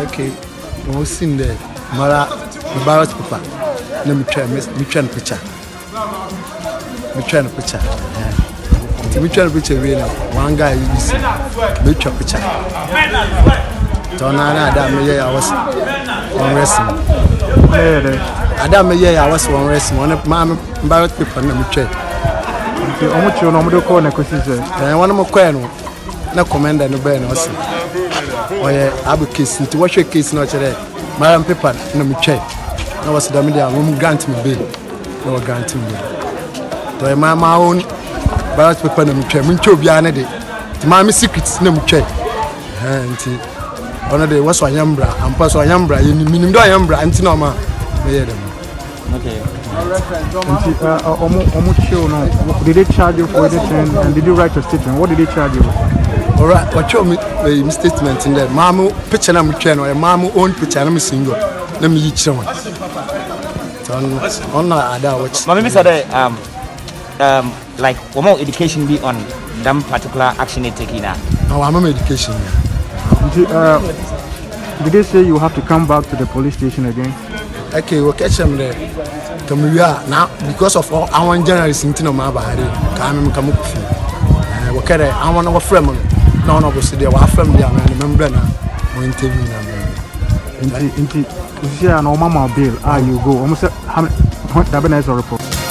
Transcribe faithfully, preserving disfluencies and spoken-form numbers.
okay, no sin there. Mara, the ballot paper. Let me try, me try the picture. Me try the picture. Me try the picture. Really, one guy you see. Me try the picture. So now that me I was one wrestling. Adam me I was one wrestling. One man ballot paper. Let me try. How much you normally call a question? And one more question. No commander no bear no see. Oh yeah, I be case. To watch your case not today. My paper no me check. No was the media. We grant me bail. No grant me bail. To my my own ballot paper no me check. Me check obi ane de. To my secrets no me check. Anti. Ono de was wanyambra. Ampa so wanyambra. You minimum do wanyambra. Anti no ma. Me hear them. Okay. Uh, uh, did they charge you for anything? And did you write a statement? What did they charge you? All right, what you me statement in there? Mamu picture na mcheno, e mamu own picture na single. Na me yiche one. So on na ada watch. Mama, me say um um like what more education be on that particular action they taking now? No, I'm on education. Did, uh, did they say you have to come back to the police station again? Okay, we catch them there. Come here now because of all our journalists in Tinoma Bahari. Come come up. We carry I want our friend. No, no, obviously they were from there. I remember now. We interview them. Inti, inti, you see, an Omama bill. Ah, you go. Almost how many? That be nice report.